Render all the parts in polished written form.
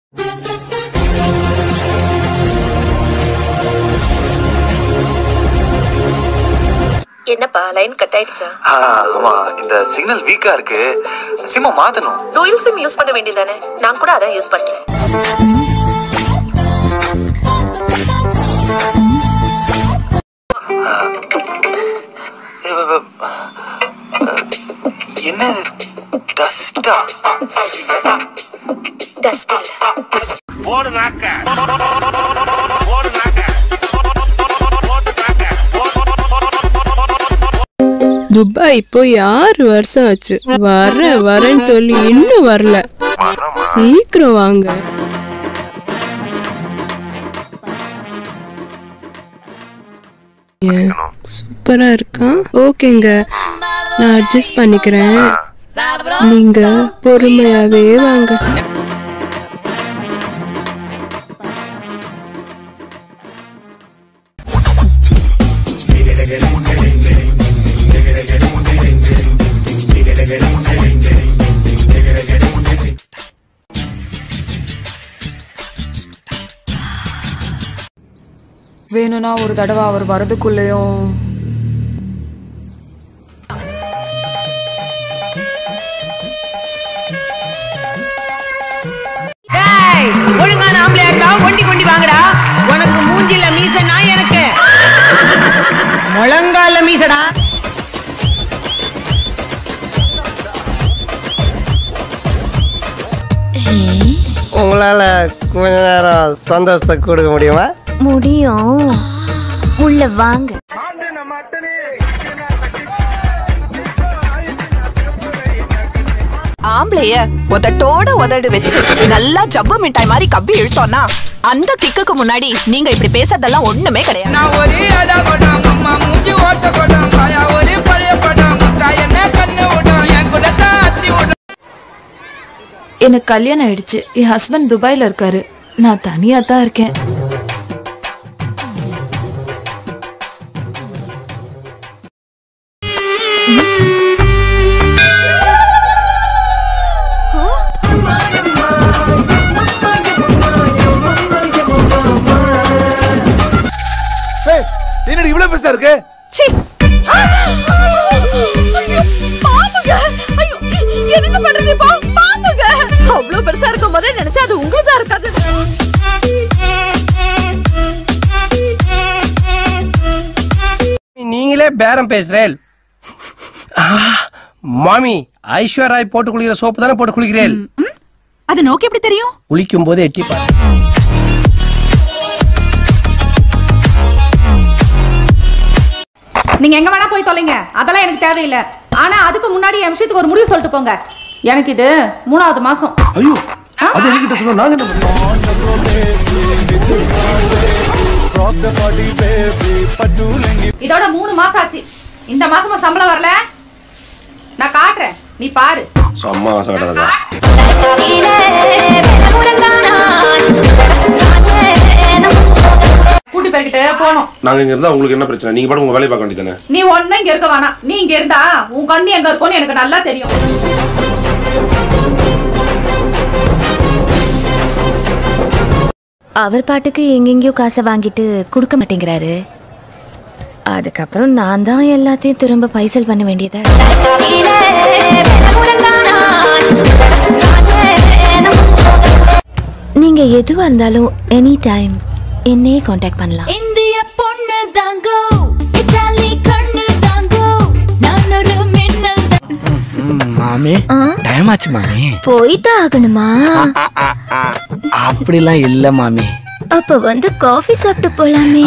என்னப்பா line cut ஆயிடுச்சா? ஆமா, இந்த சிக்னல் வீக்கா இருக்கு. சிம் மாத்தணும். டூயல் சிம் யூஸ் பண்ண வேண்டியதானே? நான் கூட அதான் யூஸ் பண்றேன். என்ன டஸ்டா? டஸ்ட் ஓடு நாக்க ஓடு நாக்க. துபாய் போய் 6 வருஷம் ஆச்சு. வரேன்னு சொல்லி இன்னும் வரல. சீக்கிரம் வாங்க. சூப்பரா இருக்கா? ஓகேங்க, நான் அட்ஜஸ்ட் பண்ணிக்கிறேன். நீங்க பொறுமையாவே வாங்க. வேணும்னா ஒரு தடவை அவர் வரதுக்குள்ளேயும் ஒழுங்கான ஆம்பளையா இருக்கா ஒண்டி கொண்டி வாங்கடா. உனக்கு மூஞ்சில மீசனா, எனக்கு முழங்கால மீசடா. உங்களால கொஞ்ச நேரம் சந்தோஷத்தை கொடுக்க முடியுமா? முடியும். உள்ள வாங்க. ஆம்பளைய உதட்டோட உதடு வச்சு நல்லா ஜவ்வு மிட்டாய் மாதிரி கப்பி இழுத்தோம்னா அந்த கிக்குக்கு முன்னாடி நீங்க இப்படி பேசுறதெல்லாம் ஒண்ணுமே கிடையாது. எனக்கு கல்யாணம் ஆயிடுச்சு. என் ஹஸ்பண்ட் துபாயில இருக்காரு. நான் தனியா தான் இருக்கேன். என்னடி இவ்வளவு பெருசா இருக்கு? என்ன பண்றது? பாம்புங்க அவ்வளவு பெருசா இருக்கும் போதே நினைச்சா அது உங்களுக்கா இருக்காது. நீங்களே பேரம் பேசுறேன். மாமி, ஐஸ்வர்யாய் போட்டு குளிக்கிற சோப்பு தானே போட்டு குளிக்கிறேன். அது நோக்கி எப்படி தெரியும்? குளிக்கும் போது எட்டி பாரு. நீங்க எங்க வேணா போய் தொலைங்க, அதெல்லாம் எனக்கு தேவையில்லை. ஆனா அதுக்கு முன்னாடி என் விஷயத்துக்கு ஒரு முடிவு சொல்லிட்டு போங்க. எனக்கு இது 3வது மாசம். ஐயோ, அது என்கிட்ட சொன்னா நாங்க என்ன பண்ணுவோம்? இதோட 3 மாசம் ஆச்சு. இந்த மாசமும் சம்பளம் வரல. நான் காட்டுறேன், நீ பாரு. அம்மா சாப்பிடாதா? கூட்டி போய்கிட்டு போனோம். நாங்க இங்க இருந்தா உங்களுக்கு என்ன பிரச்சனை? நீங்க பாட்டு உங்க வேலையை பார்க்க வேண்டியதானே? நீ ஒன்னும் இங்க இருக்க வேணாம். நீ இங்க இருந்தா உன் கண்ணு எங்க இருக்கும்னு எனக்கு நல்லா தெரியும். அவர் பாட்டுக்கு எங்கெங்கயோ காசை வாங்கிட்டு கொடுக்க மாட்டேங்கிறாரு. அதுக்கப்புறம் நான் தான் எல்லாத்தையும் திரும்ப பைசல் பண்ண வேண்டியதா. நீங்க எதுவா இருந்தாலும் எனி டைம் என்னையே கான்டாக்ட் பண்ணலாம். இந்திய பொண்ணு தாங்கோ, இத்தாலி கண்ணு தாங்கோ, நான் ஒரு மின்னல். மாமி, டைம் ஆச்சு மாமி. போய்தான் ஆகணுமா? அப்படிலாம் இல்ல மாமி. அப்ப வந்து காஃபி சாப்பிட்டு போலாமே.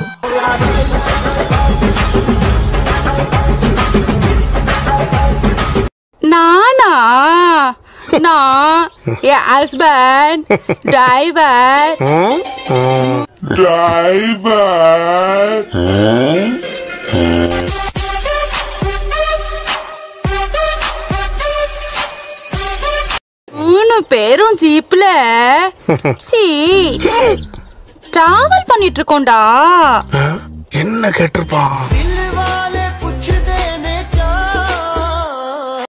நானா? நான் என் ஹஸ்பண்ட் டிரைவர். பேரும் ஜீப்ல டிராவல் பண்ணிட்டு இருக்கோம்டா. என்ன கேட்டிருப்பான்?